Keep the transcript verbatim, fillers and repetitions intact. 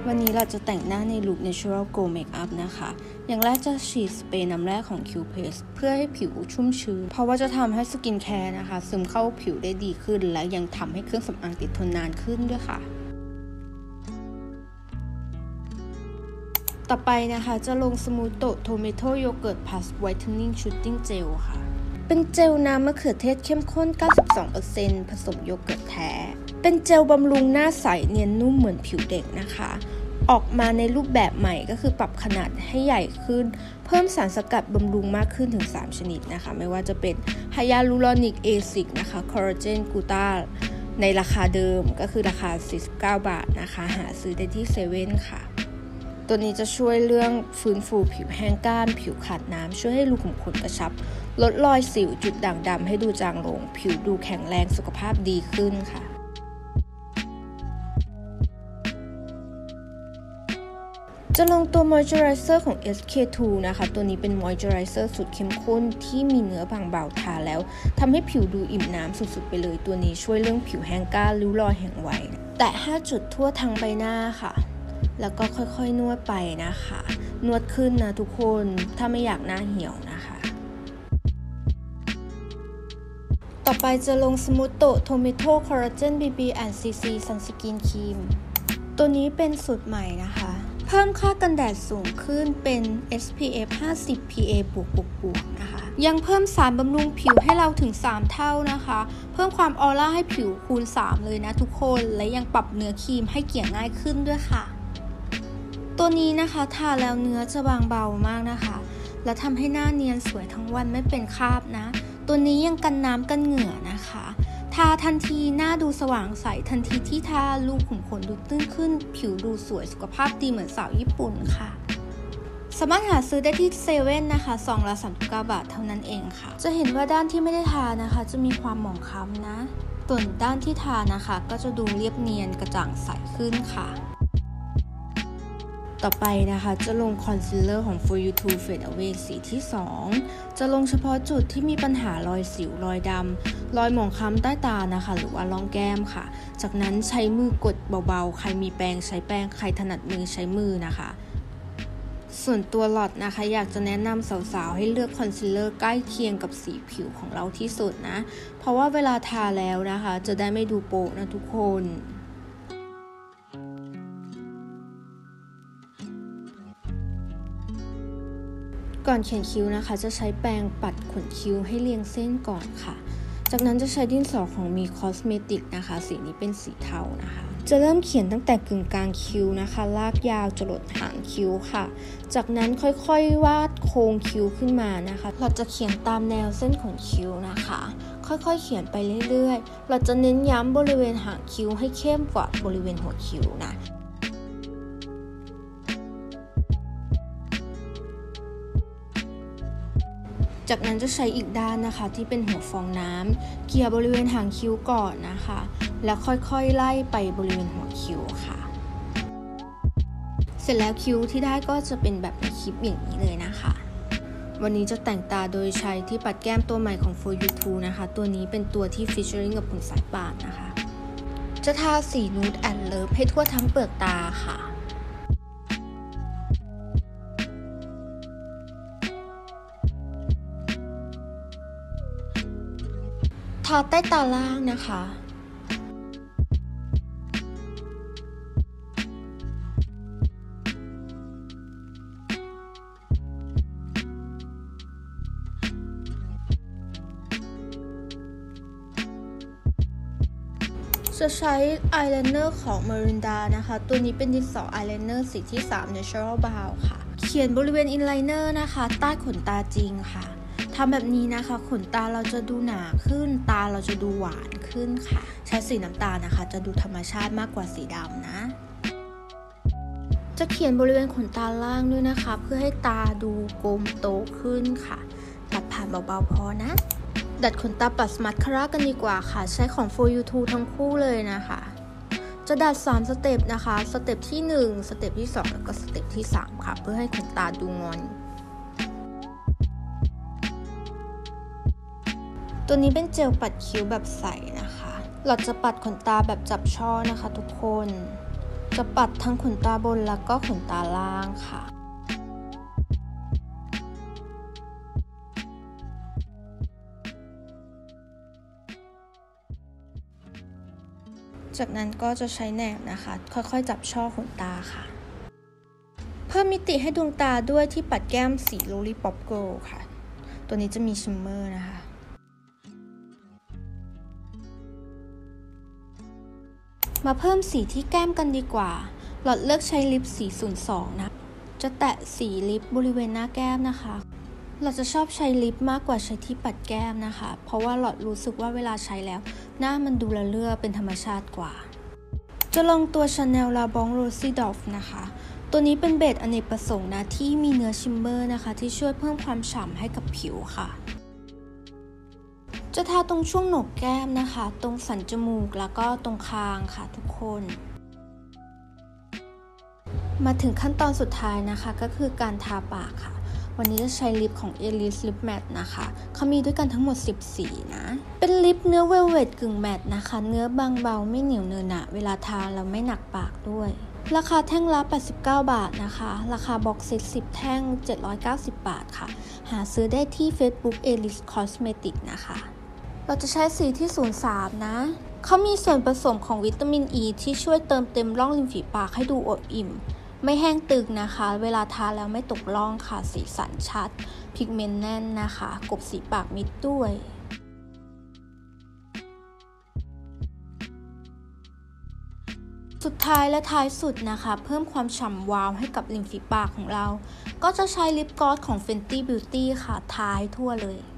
วันนี้เราจะแต่งหน้าในลุค Natural Glow Makeup นะคะ อย่างแรกจะฉีดสเปรย์น้ำแร่ของ Q Paste เพื่อให้ผิวชุ่มชื้นเพราะว่าจะทำให้สกินแคร์นะคะซึมเข้าผิวได้ดีขึ้นและยังทำให้เครื่องสำอางติดทนนานขึ้นด้วยค่ะต่อไปนะคะจะลงสมูทโตโทเมโตโยเกิร์ตพลัสไวท์เทนนิ่งชูตติ้งเจลค่ะเป็นเจลน้ำมะเขือเทศเข้มข้น เก้าสิบสองเปอร์เซ็นต์ ผสมโยเกิร์ตแท้เป็นเจลบำรุงหน้าใสเนียนนุ่มเหมือนผิวเด็กนะคะออกมาในรูปแบบใหม่ก็คือปรับขนาดให้ใหญ่ขึ้นเพิ่มสารสกัดบำรุงมากขึ้นถึงสามชนิดนะคะไม่ว่าจะเป็นไฮยาลูรอนิกแอซิดนะคะคอลลาเจนกลูตาในราคาเดิมก็คือราคาสี่สิบเก้าบาทนะคะหาซื้อได้ที่เซเว่นค่ะตัวนี้จะช่วยเรื่องฟื้นฟูผิวแห้งก้านผิวขาดน้ำช่วยให้รูขุมขนกระชับลดรอยสิวจุดด่างดำให้ดูจางลงผิวดูแข็งแรงสุขภาพดีขึ้นค่ะจะลงตัว Moisturizer ของ เอส เค ทู นะคะตัวนี้เป็น Moisturizer สูตรเข้มข้นที่มีเนื้อบางเบาทาแล้วทำให้ผิวดูอิ่มน้ำสุดๆไปเลยตัวนี้ช่วยเรื่องผิวแห้งก้านริ้วรอยแห้งไวแตะห้าจุดทั่วทั้งใบหน้าค่ะแล้วก็ค่อยๆนวดไปนะคะนวดขึ้นนะทุกคนถ้าไม่อยากหน้าเหี่ยวนะคะต่อไปจะลงสมูทโตโทเมโตคอลลาเจน บี บี แอนด์ ซี ซี ซันสกินครีมตัวนี้เป็นสูตรใหม่นะคะเพิ่มค่ากันแดดสูงขึ้นเป็น เอส พี เอฟ ห้าสิบ พี เอ บวกบวกบวกนะคะยังเพิ่มสารบำรุงผิวให้เราถึงสามเท่านะคะเพิ่มความออร่าให้ผิวคูณสามเลยนะทุกคนและยังปรับเนื้อครีมให้เกลี่ยง่ายขึ้นด้วยค่ะตัวนี้นะคะทาแล้วเนื้อจะบางเบามากนะคะและทำให้หน้าเนียนสวยทั้งวันไม่เป็นคราบนะตัวนี้ยังกันน้ำกันเหงื่อนะคะทาทันทีหน้าดูสว่างใสทันทีที่ทารูขุมขนดูตื้นขึ้นผิวดูสวยสุขภาพดีเหมือนสาวญี่ปุ่นค่ะสามารถหาซื้อได้ที่เซเว่นนะคะซองละสามสิบเก้าบาทเท่านั้นเองค่ะจะเห็นว่าด้านที่ไม่ได้ทานะคะจะมีความหมองคล้ำนะส่วนด้านที่ทานะคะก็จะดูเรียบเนียนกระจ่างใสขึ้นค่ะต่อไปนะคะจะลงคอนซีลเลอร์ของ For You To Fade Away สีที่สองจะลงเฉพาะจุดที่มีปัญหารอยสิวรอยดำรอยหมองคล้ำใต้ตานะคะหรือว่าร่องแก้มค่ะจากนั้นใช้มือกดเบาๆใครมีแปรงใช้แปรงใครถนัดมือใช้มือนะคะส่วนตัวหลอดนะคะอยากจะแนะนำสาวๆให้เลือกคอนซีลเลอร์ใกล้เคียงกับสีผิวของเราที่สุดนะเพราะว่าเวลาทาแล้วนะคะจะได้ไม่ดูโป๊ะนะทุกคนก่อนเขียนคิ้วนะคะจะใช้แปรงปัดขนคิ้วให้เรียงเส้นก่อนค่ะจากนั้นจะใช้ดินสอของมีคอสเมติกนะคะสีนี้เป็นสีเทานะคะจะเริ่มเขียนตั้งแต่กึ่งกลางคิ้วนะคะลากยาวจรดหางคิ้วค่ะจากนั้นค่อยๆวาดโค้งคิ้วขึ้นมานะคะเราจะเขียนตามแนวเส้นขนคิ้วนะคะค่อยๆเขียนไปเรื่อยๆเราจะเน้นย้ำบริเวณหางคิ้วให้เข้มกว่าบริเวณหัวคิ้วนะจากนั้นจะใช้อีกด้านนะคะที่เป็นหัวฟองน้ำเกี่ยบริเวณหางคิ้วก่อนนะคะแล้วค่อยๆไล่ไปบริเวณหัวคิ้วค่ะเสร็จแล้วคิ้วที่ได้ก็จะเป็นแบบในคลิปอย่างนี้เลยนะคะวันนี้จะแต่งตาโดยใช้ที่ปัดแก้มตัวใหม่ของ For You To นะคะตัวนี้เป็นตัวที่ featuring กับคุณสายป่านนะคะจะทาสี Nude and Love ให้ทั่วทั้งเปลือกตาค่ะทาใต้ตาล่างนะคะจะใช้อายไลเนอร์ของ Mirinda นะคะตัวนี้เป็นดินสออายไลเนอร์สีที่สาม Natural Brow ค่ะเขียนบริเวณอินไลเนอร์นะคะใต้ขนตาจริงค่ะทำแบบนี้นะคะขนตาเราจะดูหนาขึ้นตาเราจะดูหวานขึ้นค่ะใช้สีน้ำตาลนะคะจะดูธรรมชาติมากกว่าสีดำนะจะเขียนบริเวณขนตาล่างด้วยนะคะเพื่อให้ตาดูกลมโตขึ้นค่ะตัดผ่านเบาๆพอนะดัดขนตาปัดสมาร์ทคาร่ากันดีกว่าค่ะใช้ของ For You To ทั้งคู่เลยนะคะจะดัดสามสเต็ปนะคะสเต็ปที่หนึ่งสเต็ปที่สองแล้วก็สเต็ปที่สามค่ะเพื่อให้ขนตาดูงอนตัวนี้เป็นเจลปัดคิ้วแบบใสนะคะเราจะปัดขนตาแบบจับช่อนะคะทุกคนจะปัดทั้งขนตาบนแล้วก็ขนตาล่างค่ะจากนั้นก็จะใช้แหนบนะคะค่อยๆจับช่อขนตาค่ะเพิ่มมิติให้ดวงตาด้วยที่ปัดแก้มสี Lollipop Gold ค่ะตัวนี้จะมีชิมเมอร์นะคะมาเพิ่มสีที่แก้มกันดีกว่าหลอดเลือกใช้ลิปสีศูนย์สองนะจะแตะสีลิปบริเวณหน้าแก้มนะคะเราจะชอบใช้ลิปมากกว่าใช้ที่ปัดแก้มนะคะเพราะว่าหลอดรู้สึกว่าเวลาใช้แล้วหน้ามันดูละเลื่อเป็นธรรมชาติกว่าจะลงตัว Chanel La Banque Rosy Doff นะคะตัวนี้เป็นเบสอเนกประสงค์นะที่มีเนื้อชิมเมอร์นะคะที่ช่วยเพิ่มความฉ่ำให้กับผิวค่ะจะทาตรงช่วงโหนกแก้มนะคะตรงสันจมูกแล้วก็ตรงคางค่ะทุกคนมาถึงขั้นตอนสุดท้ายนะคะก็คือการทาปากค่ะวันนี้จะใช้ลิปของ Alice Lip Matte นะคะเขามีด้วยกันทั้งหมดสิบสีนะเป็นลิปเนื้อเวลเวทกึ่งแมตต์นะคะเนื้อบางเบาไม่เหนียวเนอะหนะเวลาทาแล้วไม่หนักปากด้วยราคาแท่งละแปดสิบเก้าบาทนะคะราคาบ็อกเซตสิบแท่งเจ็ดร้อยเก้าสิบบาทค่ะหาซื้อได้ที่ Facebook Alice Cosmetics นะคะเราจะใช้สีที่ศูนย์สามนะเขามีส่วนผสมของวิตามินอ e ีที่ช่วยเติมเต็มร่องริมฝีปากให้ดูอบอิ่มไม่แห้งตึงนะคะเวลาทาแล้วไม่ตกร่องค่ะสีสันชัดพิกเมนต์แน่นนะคะกบสีปากมิดด้วยสุดท้ายและท้ายสุดนะคะเพิ่มความฉ่ำวาวให้กับริมฝีปากของเราก็จะใช้ลิปกลอสของ Fenty Beauty ค่ะทาให้ทั่วเลย